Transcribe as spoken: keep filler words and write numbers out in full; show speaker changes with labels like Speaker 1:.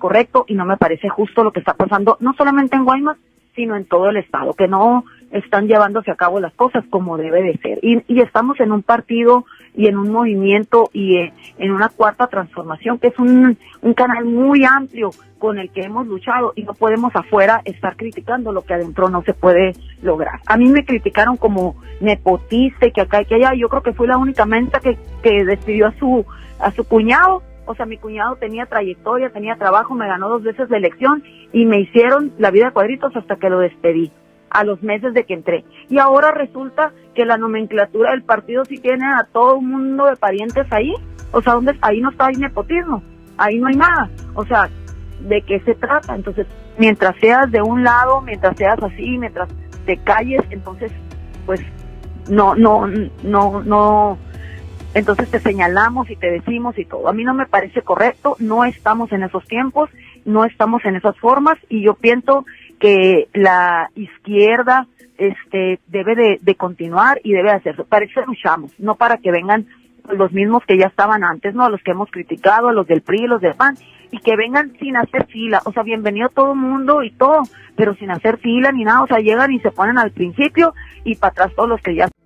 Speaker 1: correcto y no me parece justo lo que está pasando, no solamente en Guaymas, sino en todo el estado, que no están llevándose a cabo las cosas como debe de ser. Y, y estamos en un partido y en un movimiento y eh, en una cuarta transformación, que es un, un canal muy amplio con el que hemos luchado y no podemos afuera estar criticando lo que adentro no se puede lograr. A mí me criticaron como nepotista y que acá y que allá. Yo creo que fui la única menta que, que despidió a su, a su cuñado. O sea, mi cuñado tenía trayectoria, tenía trabajo, me ganó dos veces la elección y me hicieron la vida de cuadritos hasta que lo despedí, a los meses de que entré. Y ahora resulta que la nomenclatura del partido sí tiene a todo un mundo de parientes ahí. O sea, ¿dónde? Ahí no está el nepotismo, ahí no hay nada. O sea, ¿de qué se trata? Entonces, mientras seas de un lado, mientras seas así, mientras te calles, entonces, pues, no, no, no, no... Entonces te señalamos y te decimos y todo. A mí no me parece correcto, no estamos en esos tiempos, no estamos en esas formas y yo pienso que la izquierda este debe de, de continuar y debe de hacerlo. Para eso luchamos, no para que vengan los mismos que ya estaban antes, no, a los que hemos criticado, a los del P R I, los del P A N, y que vengan sin hacer fila. O sea, bienvenido todo el mundo y todo, pero sin hacer fila ni nada. O sea, llegan y se ponen al principio y para atrás todos los que ya